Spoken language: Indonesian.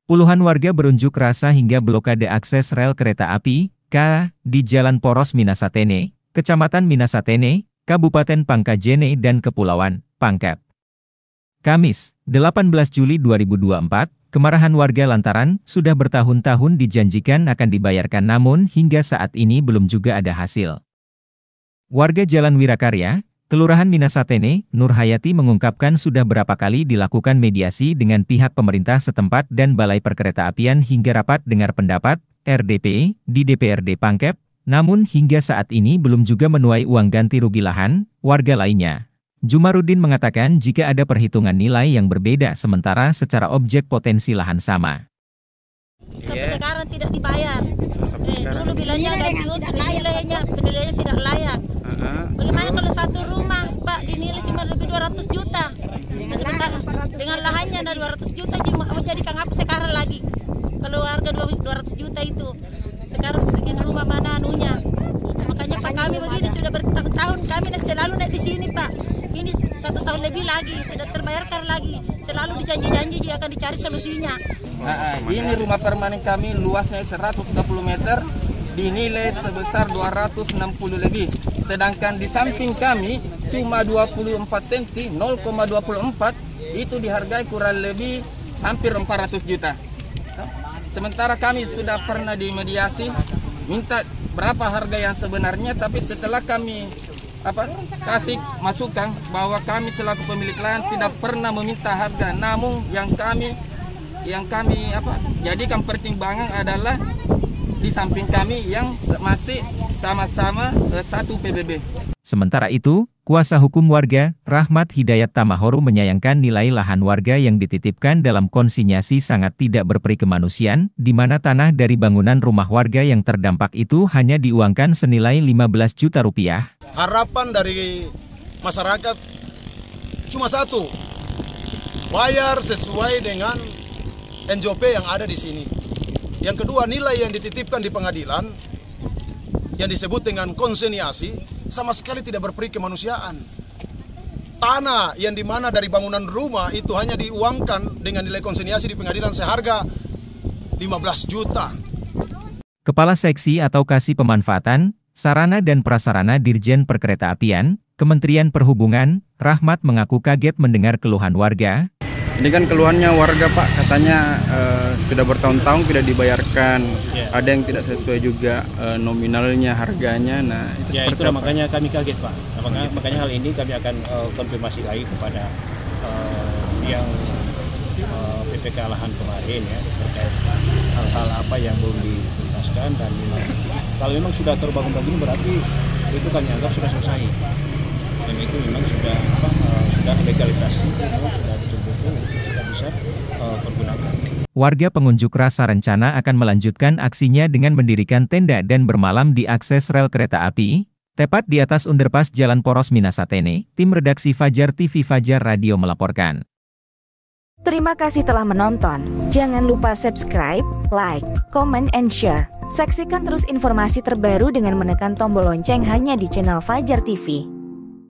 Puluhan warga berunjuk rasa hingga blokade akses rel kereta api, di Jalan Poros Minasatene, Kecamatan Minasatene, Kabupaten Pangkajene dan Kepulauan Pangkep. Kamis, 18 Juli 2024, kemarahan warga lantaran sudah bertahun-tahun dijanjikan akan dibayarkan namun hingga saat ini belum juga ada hasil. Warga Jalan Wirakarya, Kelurahan Minasatene, Nur Hayati mengungkapkan sudah berapa kali dilakukan mediasi dengan pihak pemerintah setempat dan Balai Perkeretaapian hingga rapat dengar pendapat, RDP, di DPRD Pangkep, namun hingga saat ini belum juga menuai uang ganti rugi lahan. Warga lainnya, Jumarudin mengatakan jika ada perhitungan nilai yang berbeda sementara secara objek potensi lahan sama. Sampai sekarang tidak dibayar. Dulu bilangnya penilaiannya tidak layak. Bagaimana kalau satu rumah, Pak, dinilai cuma lebih 200 juta. Dengan lahannya ada 200 juta, mau jadikan apa sekarang lagi? Kalau harga 200 juta itu, sekarang bikin rumah mana anunya. Makanya Pak, kami begini sudah bertahun-tahun, kami selalu naik di sini, Pak. Ini 1 tahun lebih lagi, tidak terbayarkan lagi. Selalu dijanji-janji jika akan dicari solusinya. Ini rumah permanen kami luasnya 130 meter, dinilai sebesar 260 lebih. Sedangkan di samping kami cuma 24 cm, 0,24, itu dihargai kurang lebih hampir 400 juta. Sementara kami sudah pernah dimediasi, minta berapa harga yang sebenarnya, tapi setelah kami kasih masukan bahwa kami selaku pemilik lahan tidak pernah meminta harga, namun yang kami jadikan pertimbangan adalah di samping kami yang masih sama-sama satu PBB. Sementara itu, kuasa hukum warga, Rahmat Hidayat Tamahoru menyayangkan nilai lahan warga yang dititipkan dalam konsinyasi sangat tidak berperi kemanusiaan, di mana tanah dari bangunan rumah warga yang terdampak itu hanya diuangkan senilai 15 juta rupiah. Harapan dari masyarakat cuma satu, bayar sesuai dengan NJOP yang ada di sini. Yang kedua, nilai yang dititipkan di pengadilan yang disebut dengan konsinyasi sama sekali tidak berperi kemanusiaan. Tanah yang dimana dari bangunan rumah itu hanya diuangkan dengan nilai konsinyasi di pengadilan seharga 15 juta. Kepala Seksi atau Kasih Pemanfaatan, Sarana dan Prasarana Dirjen Perkeretaapian, Kementerian Perhubungan, Rahmat mengaku kaget mendengar keluhan warga. Ini kan keluhannya warga, Pak, katanya sudah bertahun-tahun tidak dibayarkan, ada yang tidak sesuai juga nominalnya, harganya. Nah, itu seperti itulah apa? Makanya kami kaget, Pak. Makanya hal ini kami akan konfirmasi lagi kepada yang PPK lahan kemarin ya, terkait hal-hal apa yang belum dituntaskan, dan kalau memang sudah terbangun begini berarti itu kami anggap sudah selesai. Dan itu memang sudah legalitas itu memang sudah betul-betul kita bisa pergunakan. Warga pengunjuk rasa rencana akan melanjutkan aksinya dengan mendirikan tenda dan bermalam di akses rel kereta api, tepat di atas underpass Jalan Poros Minasatene. Tim redaksi Fajar TV Fajar Radio melaporkan. Terima kasih telah menonton. Jangan lupa subscribe, like, comment, and share. Saksikan terus informasi terbaru dengan menekan tombol lonceng hanya di channel Fajar TV.